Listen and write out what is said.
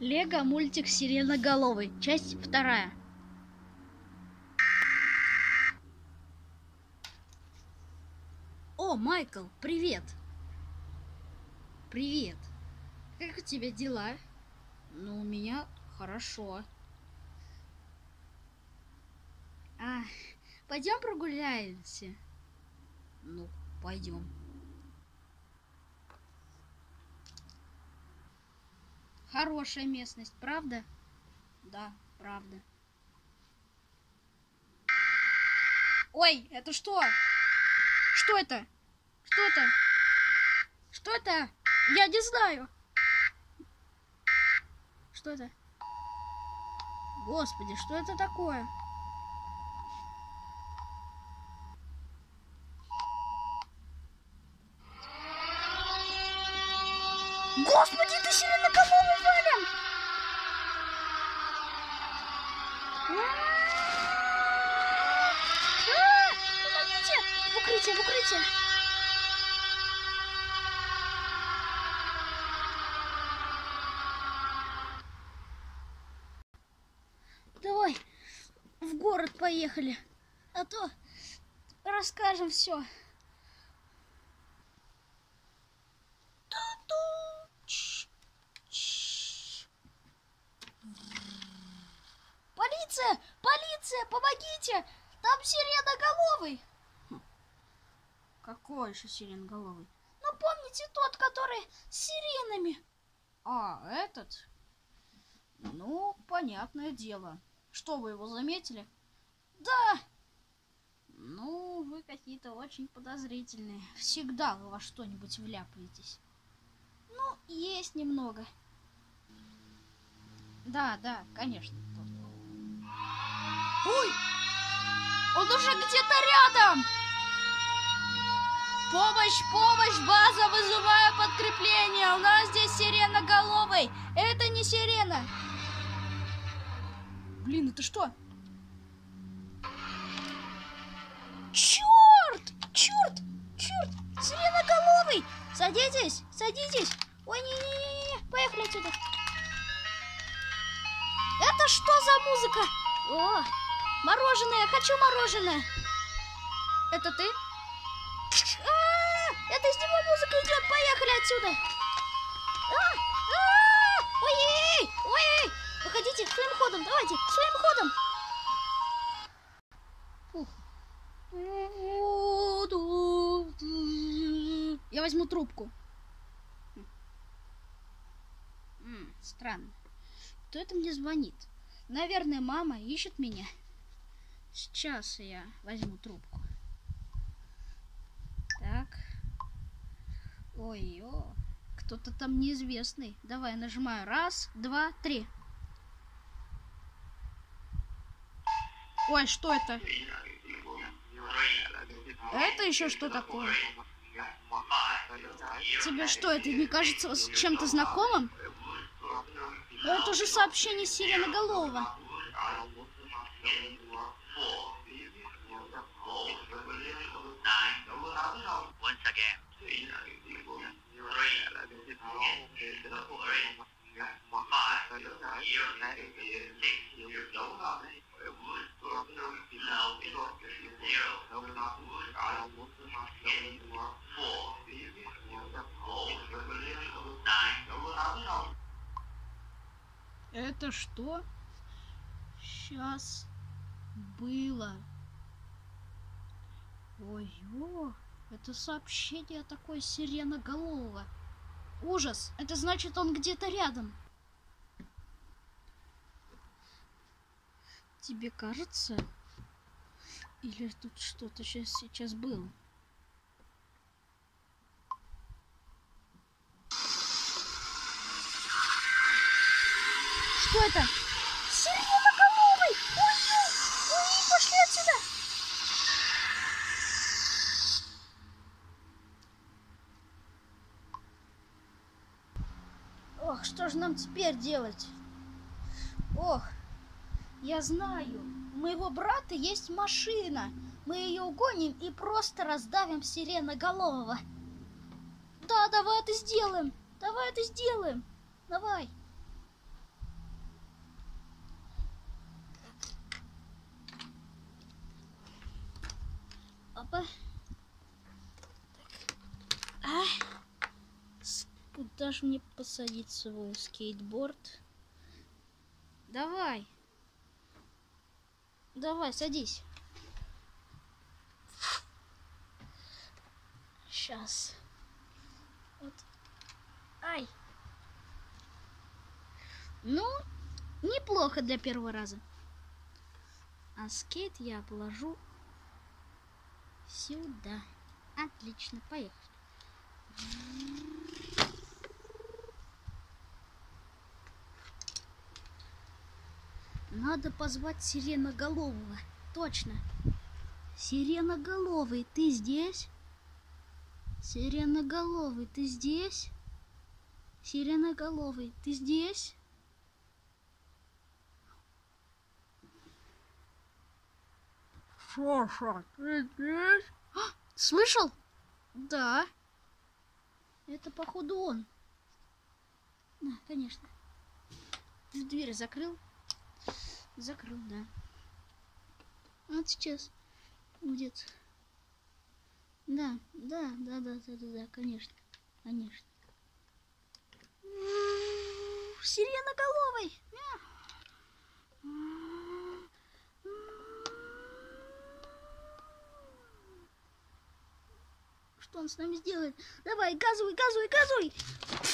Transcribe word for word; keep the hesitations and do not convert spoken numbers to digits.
Лего мультик «Сиреноголовый», часть вторая. О, Майкл, привет! Привет! Как у тебя дела? Ну, у меня хорошо. А, пойдем прогуляемся? Ну, пойдем. Хорошая местность, правда? Да, правда. Ой, это что? Что это? Что это? Что это? Я не знаю. Что это? Господи, что это такое? Господи, это сиреноголовый, Валя! Помогите! В укрытие, в укрытие! Давай в город поехали, а то расскажем все. Полиция! Полиция! Помогите! Там сиреноголовый! Какой еще сиреноголовый? Ну, помните тот, который с сиренами? А, этот? Ну, понятное дело. Что, вы его заметили? Да! Ну, вы какие-то очень подозрительные. Всегда вы во что-нибудь вляпаетесь. Ну, есть немного. Да, да, конечно. Ой! Он уже где-то рядом! Помощь, помощь, база, вызываю подкрепление. У нас здесь сиреноголовый. Это не сирена. Блин, это что? Черт! Черт! Черт! Сиреноголовый! Садитесь! Садитесь! Ой, не-не-не! Поехали отсюда! Это что за музыка? О, мороженое! Хочу мороженое! Это ты? А-а-а! Это из него музыка идет! Поехали отсюда! А-а-а! Ой-ой-ой! Ой-ой! Выходите своим ходом! Давайте! Своим ходом! Фух. Я возьму трубку. М-м, странно. Кто это мне звонит? Наверное, мама ищет меня. Сейчас я возьму трубку. Так. Ой-ё. Кто-то там неизвестный. Давай, нажимаю. Раз, два, три. Ой, что это? Это еще что такое? Тебе что, это не кажется с чем-то знакомым? Это же сообщение сиреноголового. Это что? Сейчас было. Ой-ё, это сообщение такое сиреноголового. Ужас, это значит, он где-то рядом. Тебе кажется? Или тут что-то сейчас, сейчас было? Что это? Сиреноголовый! Ой-ой! Ой, пошли отсюда! Ох, что же нам теперь делать? Ох, я знаю, у моего брата есть машина. Мы ее угоним и просто раздавим сиреноголового. Да, давай это сделаем. Давай это сделаем. Давай. дашь мне посадить свой скейтборд? Давай. Давай, садись. Сейчас. Вот. Ай. Ну, неплохо для первого раза. А скейт я положу сюда. Отлично, поехали. Надо позвать Сиреноголового. Точно. Сиреноголовый, ты здесь? Сиреноголовый, ты здесь? Сиреноголовый, ты здесь? Шоша, ты здесь? А, слышал? Да. Это походу он. Да, конечно. Ты дверь закрыл? Закрыл, да. Вот сейчас будет. Да, да, да, да, да, да, да, конечно. Конечно. Сиреноголовый! Что он с нами сделает? Давай, газуй, газуй, газуй!